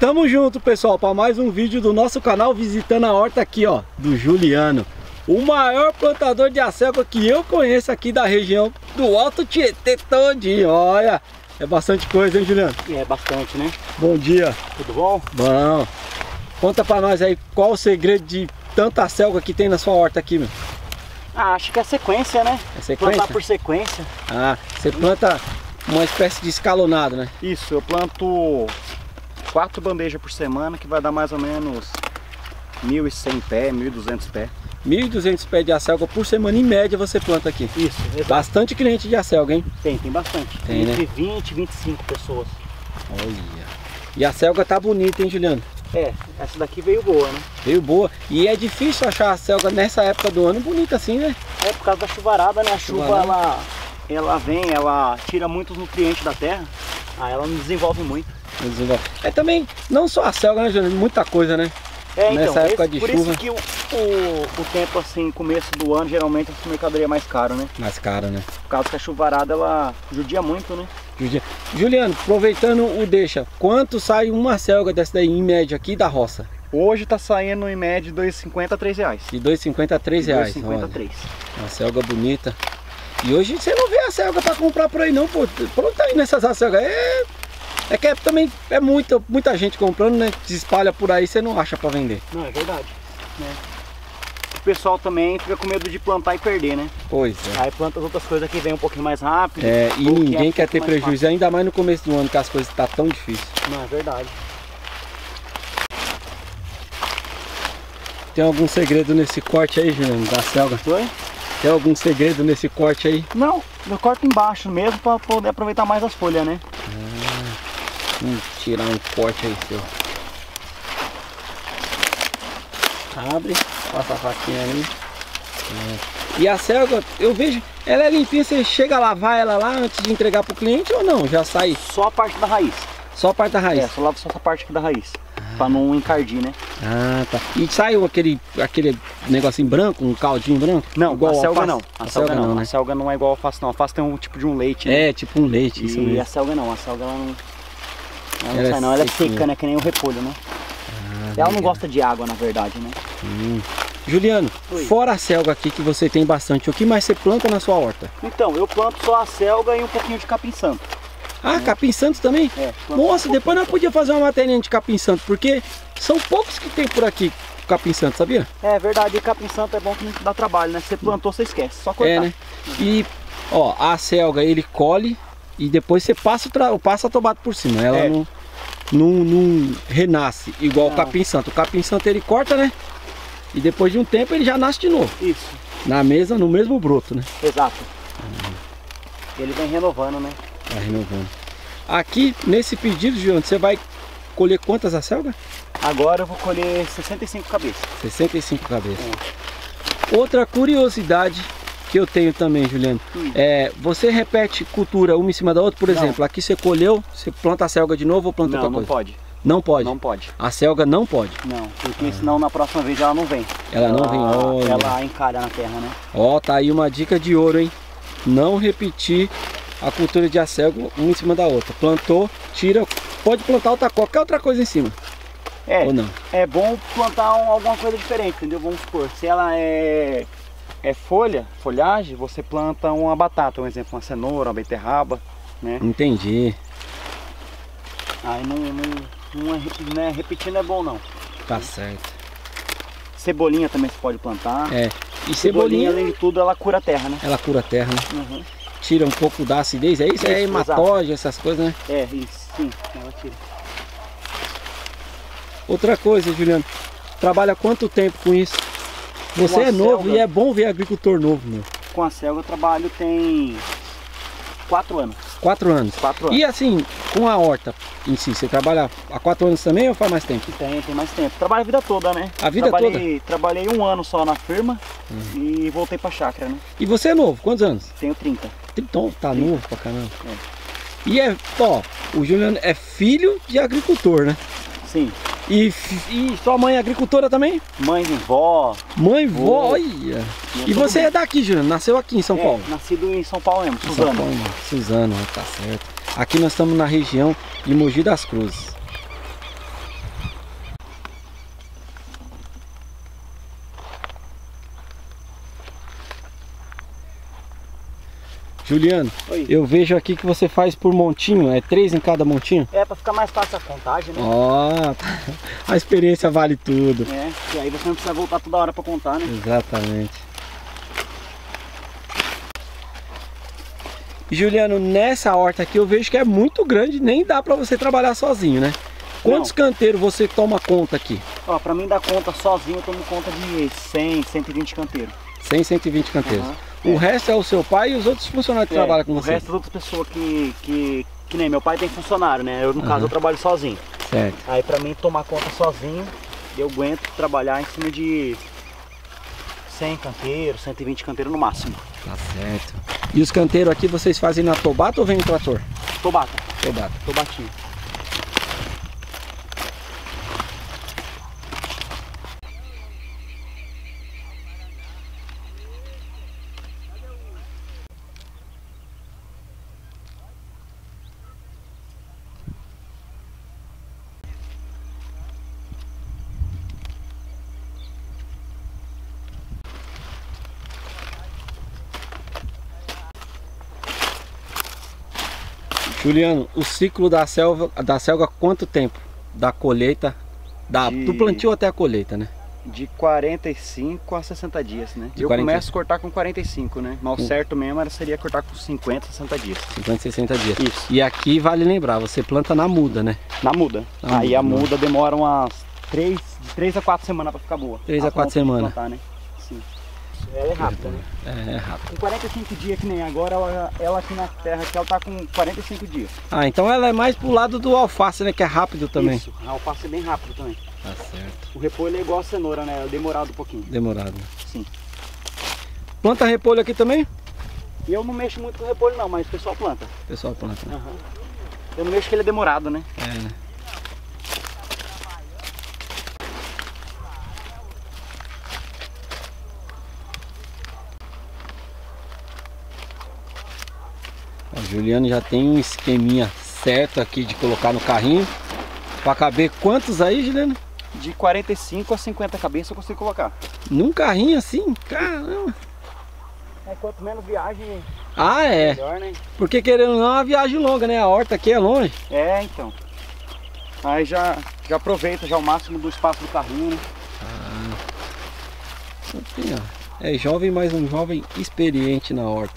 Tamo junto, pessoal, para mais um vídeo do nosso canal, visitando a horta aqui, ó, do Juliano, o maior plantador de acelga que eu conheço aqui da região do Alto Tietê todinho. Olha, é bastante coisa, hein, Juliano? É bastante, né? Bom dia. Tudo bom? Bom. Conta pra nós aí, qual o segredo de tanta acelga que tem na sua horta aqui, meu? Ah, acho que é sequência, né? É sequência? Plantar por sequência. Ah, você planta uma espécie de escalonado, né? Isso, eu planto 4 bandejas por semana, que vai dar mais ou menos 1.100 pés, 1.200 pés. 1.200 pés de acelga por semana, em média, você planta aqui. Isso, exato. Bastante cliente de acelga, hein? Tem bastante. Tem, entre né? 20 e 25 pessoas. Olha. E a acelga tá bonita, hein, Juliano? É, essa daqui veio boa, né? Veio boa. E é difícil achar a acelga nessa época do ano bonita assim, né? É por causa da chuvarada, né? A chuva, Chuvarada. ela vem, ela tira muitos nutrientes da terra. Aí ela não desenvolve muito. É também, não só a acelga, né, Juliano? Muita coisa, né? É, então, Nessa época de por chuva. isso que o tempo assim, começo do ano, geralmente essa mercadoria é mais caro, né? Mais caro, né? Por causa que a chuvarada, ela judia muito, né? Juliano, aproveitando o deixa, quanto sai uma acelga dessa daí, em média, aqui da roça? Hoje tá saindo em média de 2,50 a 3 reais. De 2,50 a 3 reais. 2,50 a 3. Uma acelga bonita. E hoje você não vê a acelga pra comprar por aí não, pô. Pronto aí nessas acelgas. É que também é muita gente comprando, né? Se espalha por aí, você não acha pra vender. Não, é verdade. Né? O pessoal também fica com medo de plantar e perder, né? Pois é. Aí planta as outras coisas que vem um pouquinho mais rápido. É, e ou que ninguém quer um ter pouco mais prejuízo, ainda mais no começo do ano, que as coisas estão tão difíceis. fácil. Não, é verdade. Tem algum segredo nesse corte aí, Juliano, da acelga? Oi? Tem algum segredo nesse corte aí? Não, eu corto embaixo mesmo para poder aproveitar mais as folhas, né? Vamos tirar um corte aí, seu. Abre, passa a faquinha ali. E a acelga, eu vejo, ela é limpinha, você chega a lavar ela lá antes de entregar pro cliente ou não? Já sai Só a parte da raiz. só a parte da raiz? É, só lavo só essa parte aqui da raiz. Pra não encardir, né? Ah, tá. E saiu aquele negocinho branco, um caldinho branco? Não, igual a selga alface? não. A selga não, né? A selga não é igual a alface não. A alface tem um tipo de um leite, né? É, tipo um leite, isso E mesmo. a selga não. A selga ela não Ela sai não. Ela é sequinha. seca, né? Que nem o repolho, né? Ela não gosta de água, na verdade, né? Juliano, Oi. fora a selga aqui que você tem bastante, o que mais você planta na sua horta? Então, eu planto só a selga e um pouquinho de capim santo. Ah, capim santo também? É, planto Nossa, um depois nós pouquinho. podíamos fazer uma matéria de capim santo, porque são poucos que tem por aqui capim santo, sabia? É verdade, e capim santo é bom que não dá trabalho, né? Se você plantou, você esquece, só cortar. É, né? E, ó, a selga ele colhe e depois você passa a tomada por cima. Ela É. não renasce igual o Não. capim santo. O capim santo ele corta, né? E depois de um tempo ele já nasce de novo. Isso, No mesmo broto, né? exato. Ele vem renovando, né? Tá renovando. Aqui, nesse pedido, Juliano, você vai colher quantas acelgas? Agora eu vou colher 65 cabeças. 65 cabeças. Outra curiosidade que eu tenho também, Juliano, você repete cultura uma em cima da outra? Por Não. exemplo, aqui você colheu, você planta a selga de novo ou planta Não, outra não coisa? pode. Não pode? Não pode. A selga não pode? Não, porque senão na próxima vez ela não vem. Ela não vem, olha. Ela encalha na terra, né? Ó, tá aí uma dica de ouro, hein? Não repetir a cultura de acelga uma em cima da outra. Plantou, tira, pode plantar qualquer outra coisa em cima. É, Ou não? é bom plantar alguma coisa diferente, entendeu? Vamos supor, se ela é folhagem, você planta uma batata, um exemplo, uma cenoura, uma beterraba, né? Entendi. Aí repetir não é bom não. Tá certo. Cebolinha também você pode plantar. É. E cebolinha, além de tudo, ela cura a terra, né? ela cura a terra, né? Uhum. Tira um pouco da acidez, é isso? É Isso, hematóide, essas coisas, né? É, isso, sim, ela tira. Outra coisa, Juliano, trabalha quanto tempo com isso? Você Com a é novo selga. e é bom ver agricultor novo, meu. Com a selga eu trabalho tem 4 anos. 4 anos. 4 anos. E assim, com a horta em si, você trabalha há 4 anos também ou faz mais tempo? Tem mais tempo. Trabalho a vida toda, né? A vida toda? Trabalhei 1 ano só na firma e voltei pra chácara, né? E você é novo, quantos anos? Tenho 30. Então, tá novo pra caramba. É. E ó, o Juliano é filho de agricultor, né? Sim. E sua mãe é agricultora também? Mãe, vó. Mãe, vó, olha. E você é daqui, Juliano? Nasceu aqui em São Paulo? Nascido em São Paulo mesmo, São Suzano. Paulo, Suzano, tá certo. Aqui nós estamos na região de Mogi das Cruzes. Juliano, Oi. eu vejo aqui que você faz por montinho, é 3 em cada montinho? É, pra ficar mais fácil a contagem, né? Ó, a experiência vale tudo. É, e aí você não precisa voltar toda hora pra contar, né? Exatamente. E Juliano, nessa horta aqui eu vejo que é muito grande, nem dá pra você trabalhar sozinho, né? Quantos canteiros você toma conta aqui? Ó, pra mim dar conta sozinho, eu tomo conta de 100, 120 canteiros. 100, 120 canteiros. Uhum. O resto é o seu pai e os outros funcionários que trabalham com o você? resto das outras pessoas que nem meu pai tem funcionário, né? Eu, no caso, eu trabalho sozinho. Certo. Aí pra mim tomar conta sozinho, eu aguento trabalhar em cima de 100 canteiros, 120 canteiros no máximo. Tá certo. E os canteiros aqui vocês fazem na tobata ou vem no trator? Tobata. Tobata. Tobatinho. Juliano, o ciclo da selga quanto tempo? Da colheita, do plantio até a colheita, né? De 45 a 60 dias, né? De eu 40... começo a cortar com 45, né? Mas o certo mesmo seria cortar com 50, 60 dias. 50, 60 dias. Isso. E aqui vale lembrar, você planta na muda, né? Na muda. Aí a muda demora umas 3 a 4 semanas pra ficar boa. 3 a 4 semanas. Plantar, né? Sim. Ela é rápida, né? É rápido. Com 45 dias, que nem agora, ela aqui na terra, aqui, ela tá com 45 dias. Ah, então ela é mais pro lado do alface, né? Que é rápido também. Isso, a alface é bem rápido também. Tá certo. O repolho é igual a cenoura, né? É demorado um pouquinho. Demorado. Sim. Planta repolho aqui também? E eu não mexo muito com repolho não, mas o pessoal planta. O pessoal planta, né? Uhum. Eu não mexo que ele é demorado, né? É, né? O Juliano já tem um esqueminha certo aqui de colocar no carrinho. Para caber quantos aí, Juliano? De 45 a 50 cabeças eu consigo colocar. Num carrinho assim? Caramba! É, quanto menos viagem, Ah, é. melhor, né? Porque querendo ou não é uma viagem longa, né? A horta aqui é longe. É, então. Aí já aproveita já o máximo do espaço do carrinho, né? Assim, ó. É jovem, mas um jovem experiente na horta.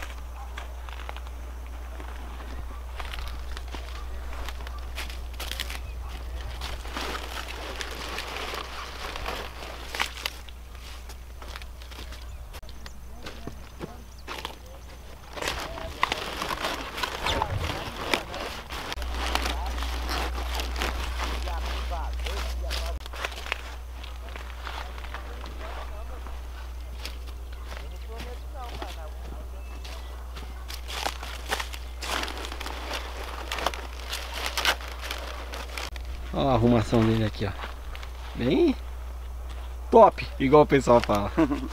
Olha a arrumação dele aqui, ó. Bem top, igual o pessoal fala.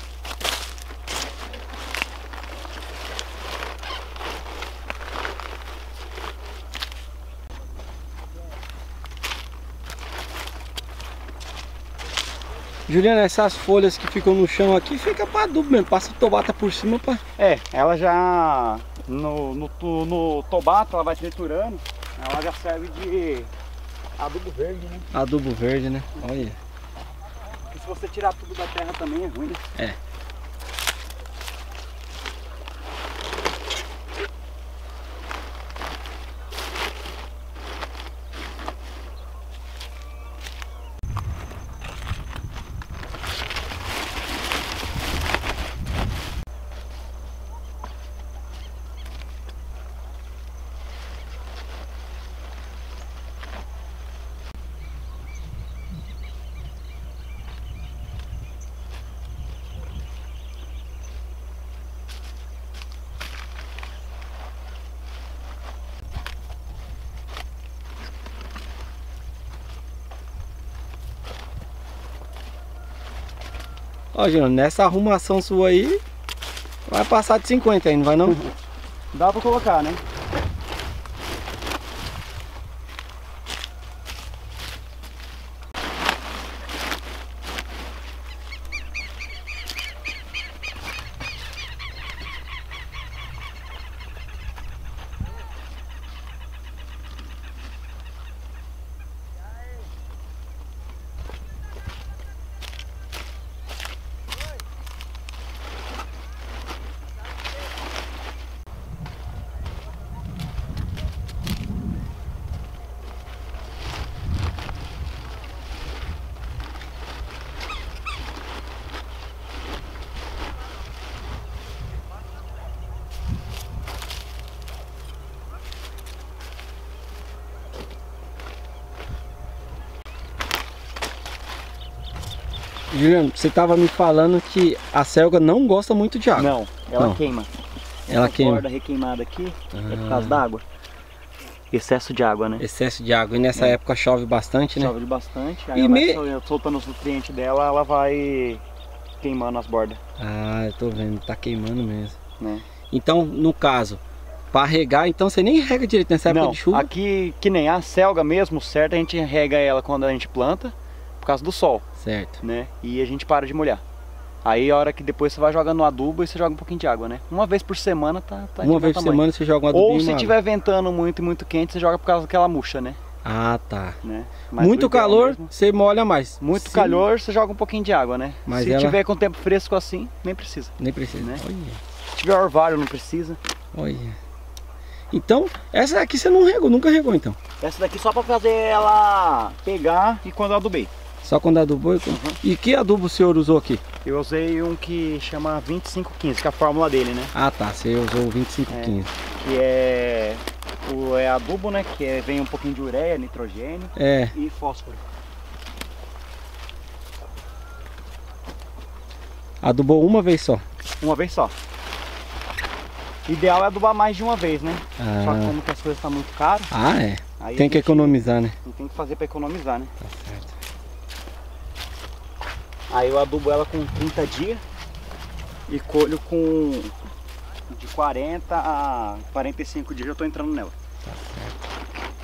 Juliana, essas folhas que ficam no chão aqui fica para adubo mesmo, passa tobata por cima para... É, ela já no tobata ela vai triturando, ela já serve de adubo verde, né? Adubo verde, né? Olha. Porque se você tirar tudo da terra também é ruim, né? É. Ó, Juliano, nessa arrumação sua aí, vai passar de 50 aí, não vai não? Dá pra colocar, né? Juliano, você tava me falando que a selga não gosta muito de água. Não, ela Não. queima. Ela Essa queima. borda requeimada aqui é por causa da água. Excesso de água, né? Excesso de água. E nessa época chove bastante, né? Chove bastante, aí E ela vai soltando os nutrientes dela, ela vai queimando as bordas. Ah, eu tô vendo, tá queimando mesmo. Né? Então, no caso, para regar, então você nem rega direito nessa época Não, de chuva? aqui que nem a selga mesmo, certo, a gente rega ela quando a gente planta, por causa do sol, Certo. né? E a gente para de molhar. Aí a hora que depois você vai jogando no adubo e você joga um pouquinho de água, né? Uma vez por semana tá Uma vez por semana você joga um adubinho. Ou se e uma tiver ventando muito e muito quente, você joga por causa daquela murcha, né? água. Ah, tá. Né? Mas Muito o ideal calor, mesmo- você molha mais. Muito Se- calor, você joga um pouquinho de água, né? Mas se ela- tiver com tempo fresco assim, nem precisa. Nem precisa. Né? Olha, Se tiver orvalho, não precisa. olha. Então, essa aqui você não regou, nunca regou então? Essa daqui só pra fazer ela pegar e quando eu adubei. Só quando adubou? E que adubo o senhor usou aqui? Eu usei um que chama 2515, que é a fórmula dele, né? Ah, tá. Você usou o 2515. Que é o adubo, né? Que vem um pouquinho de ureia, nitrogênio É. e fósforo. Adubou uma vez só. Uma vez só. Ideal é adubar mais de uma vez, né? Ah. Só que como que as coisas estão muito caras, Ah, é. aí Tem a que gente economizar, né? tem que fazer para economizar, né? Tá certo. Aí eu adubo ela com 30 dias e colho com de 40 a 45 dias eu tô entrando nela. Tá certo.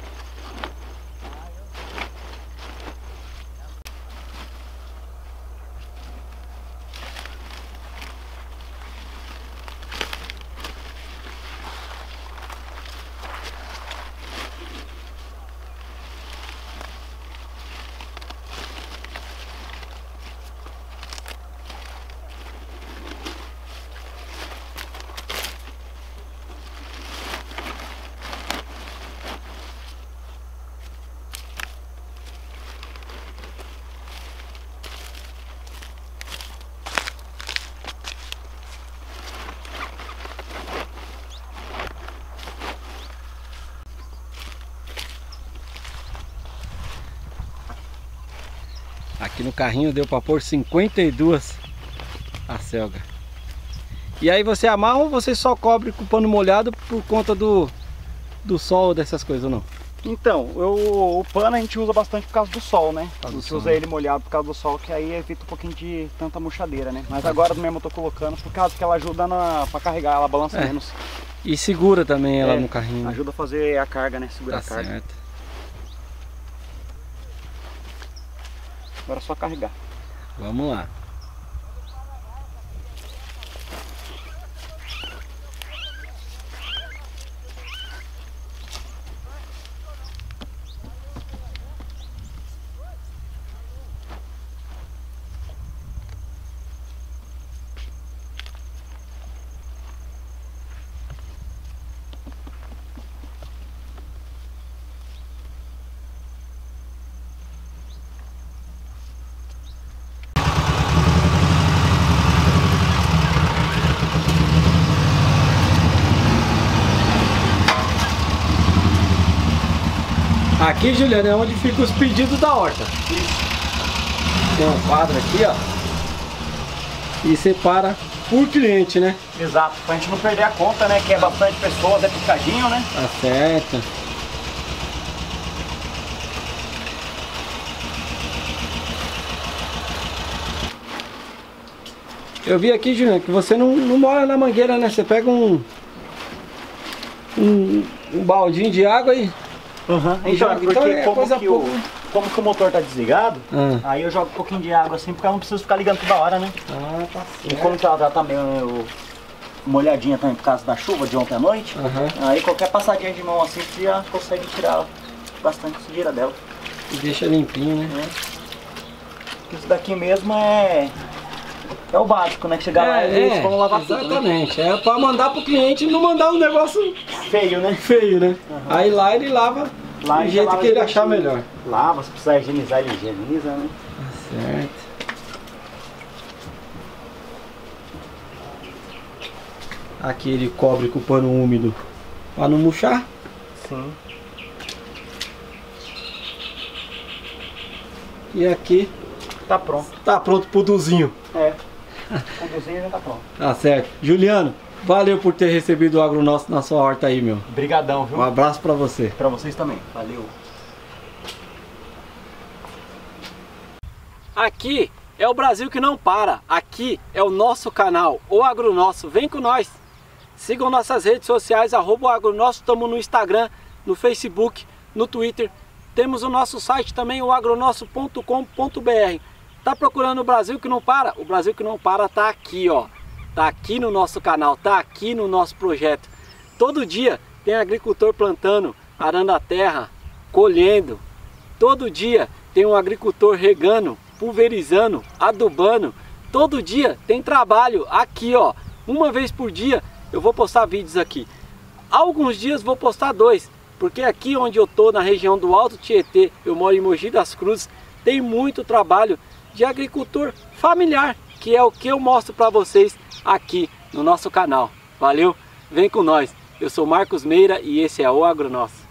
Aqui no carrinho deu para pôr 52 a selga. E aí você amarra ou você só cobre com o pano molhado por conta do sol dessas coisas ou não? Então, o pano a gente usa bastante por causa do sol, né? A do gente sol, usa né? ele molhado por causa do sol, que aí evita um pouquinho de tanta murchadeira, né? Mas agora mesmo eu tô colocando por causa que ela ajuda pra carregar, ela balança menos. E segura também ela É, no carrinho, né? Ajuda a fazer a carga, né? Segurar Tá a carga. certo. Agora é só carregar. Vamos lá. Aqui, Juliano, é onde ficam os pedidos da horta. Tem um quadro aqui, ó. E separa por cliente, né? Exato, pra gente não perder a conta, né? Que é bastante pessoas, é picadinho, né? Tá certo. Eu vi aqui, Juliano, que você não mora na mangueira, né? Você pega um baldinho de água e... Uhum. E joga. Porque Então é coisa pouco. como que o motor tá desligado, Ah. aí eu jogo um pouquinho de água assim, porque eu não preciso ficar ligando toda hora, né? Ah, tá E certo. como que ela já tá meio molhadinha também por causa da chuva de ontem à noite, Aham. aí qualquer passadinha de mão assim, você já consegue tirar bastante sujeira dela. E deixa limpinho, né? Né? Isso daqui mesmo é o básico, né? Que chegar lá e eles vão lavar tudo, né? exatamente. É pra mandar pro cliente e não mandar um negócio Feio, né? feio, né? Aí lá ele lava Lá do ele jeito lava que ele direitinho. achar melhor. Lava, se precisar higienizar, ele higieniza, né? Tá certo. Aqui ele cobre com o pano úmido para não murchar. Sim. E aqui Tá pronto. Tá pronto pro Duzinho. É, o Duzinho já tá pronto. Tá certo. Juliano, valeu por ter recebido o Agronosso na sua horta aí, meu. Brigadão, viu? Um abraço pra você. Pra vocês também. Valeu. Aqui é o Brasil que não para. Aqui é o nosso canal, o Agronosso. Vem com nós. Sigam nossas redes sociais, @agronosso. Estamos no Instagram, no Facebook, no Twitter. Temos o nosso site também, o agronosso.com.br. Tá procurando o Brasil que não para? O Brasil que não para tá aqui, ó. Tá aqui no nosso canal, tá aqui no nosso projeto. Todo dia tem agricultor plantando, arando a terra, colhendo. Todo dia tem um agricultor regando, pulverizando, adubando. Todo dia tem trabalho aqui, ó. Uma vez por dia eu vou postar vídeos aqui. Alguns dias vou postar 2, porque aqui onde eu tô, na região do Alto Tietê, eu moro em Mogi das Cruzes, tem muito trabalho de agricultor familiar, que é o que eu mostro para vocês aqui no nosso canal. Valeu? Vem com nós. Eu sou Marcos Meira e esse é o Agronosso.